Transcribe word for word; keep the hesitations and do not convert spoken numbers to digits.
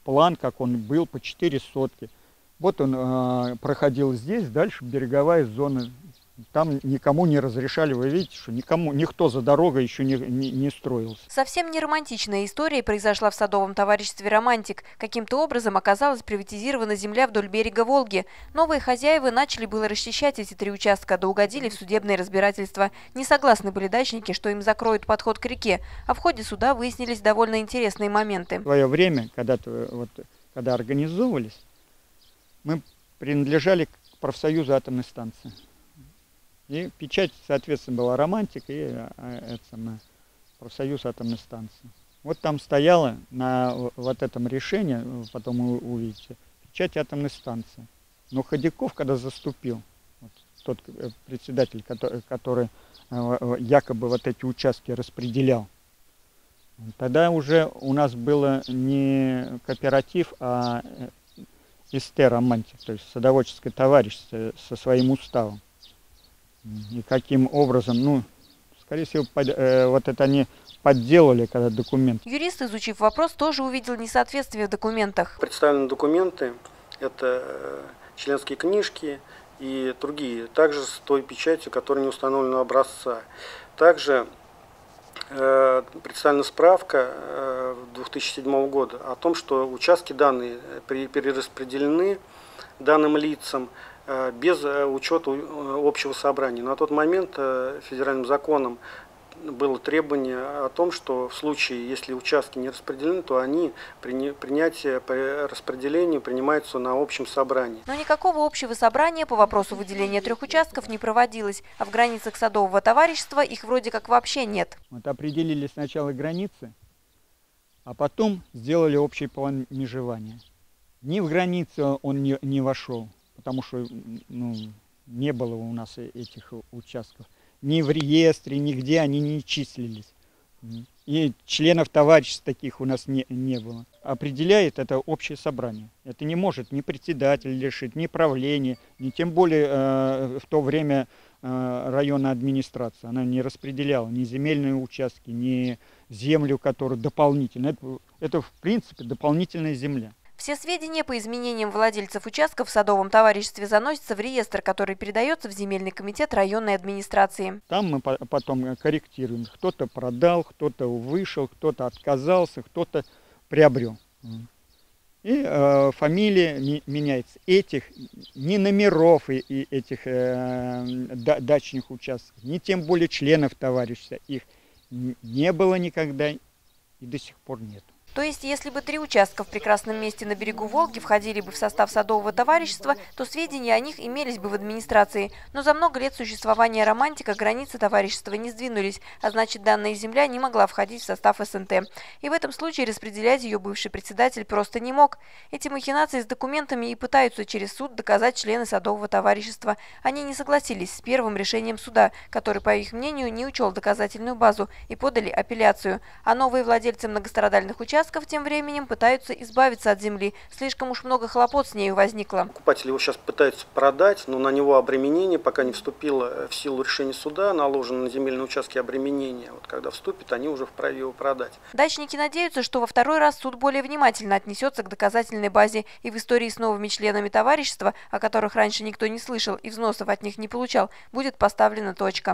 план, как он был, по четыре сотки. Вот он э, проходил здесь, дальше береговая зона. Там никому не разрешали, вы видите, что никому, никто за дорогой еще не, не, не строился. Совсем не романтичная история произошла в садовом товариществе «Романтик». Каким-то образом оказалась приватизирована земля вдоль берега Волги. Новые хозяева начали было расчищать эти три участка, да угодили в судебное разбирательство. Не согласны были дачники, что им закроют подход к реке, а в ходе суда выяснились довольно интересные моменты. В свое время, когда, вот, когда организовывались, мы принадлежали к профсоюзу атомной станции. И печать, соответственно, была «Романтик» и это самое, профсоюз атомной станции. Вот там стояла на вот этом решении, потом вы увидите, печать атомной станции. Но Ходяков, когда заступил, вот, тот председатель, который, который якобы вот эти участки распределял, тогда уже у нас было не кооператив, а СТ «Романтик», то есть садоводческое товарищество со своим уставом. И каким образом, ну, скорее всего, под, э, вот это они подделали, когда документы. Юрист, изучив вопрос, тоже увидел несоответствие в документах. Представлены документы, это членские книжки и другие, также с той печатью, которая не установлена образца. Также э, представлена справка э, две тысячи седьмого года о том, что участки данные перераспределены данным лицам без учета общего собрания. На тот момент федеральным законом было требование о том, что в случае, если участки не распределены, то они принятие по распределению принимаются на общем собрании. Но никакого общего собрания по вопросу выделения трех участков не проводилось, а в границах садового товарищества их вроде как вообще нет. Вот определили сначала границы, а потом сделали общий план межевания. Ни в границу он не, не вошел, потому что ну, не было у нас этих участков. Ни в реестре, нигде они не числились. И членов товариществ таких у нас не, не было. Определяет это общее собрание. Это не может ни председатель решить, ни правление, ни тем более э, в то время э, районная администрация. Она не распределяла ни земельные участки, ни землю, которую дополнительно. Это, это в принципе дополнительная земля. Все сведения по изменениям владельцев участков в садовом товариществе заносятся в реестр, который передается в земельный комитет районной администрации. Там мы потом корректируем. Кто-то продал, кто-то вышел, кто-то отказался, кто-то приобрел. И э, фамилия ми меняется. Этих, ни номеров и, и этих э, дачных участков, ни тем более членов товарищества. Их не было никогда и до сих пор нет. То есть, если бы три участка в прекрасном месте на берегу Волги входили бы в состав садового товарищества, то сведения о них имелись бы в администрации. Но за много лет существования «Романтика» границы товарищества не сдвинулись, а значит, данная земля не могла входить в состав СНТ. И в этом случае распределять ее бывший председатель просто не мог. Эти махинации с документами и пытаются через суд доказать члены садового товарищества. Они не согласились с первым решением суда, который, по их мнению, не учел доказательную базу, и подали апелляцию. А новые владельцы многострадальных участков тем временем пытаются избавиться от земли. Слишком уж много хлопот с нею возникло. Покупатели его сейчас пытаются продать, но на него обременение, пока не вступило в силу решения суда, наложено на земельные участки обременение. Вот когда вступит, они уже вправе его продать. Дачники надеются, что во второй раз суд более внимательно отнесется к доказательной базе, и в истории с новыми членами товарищества, о которых раньше никто не слышал и взносов от них не получал, будет поставлена точка.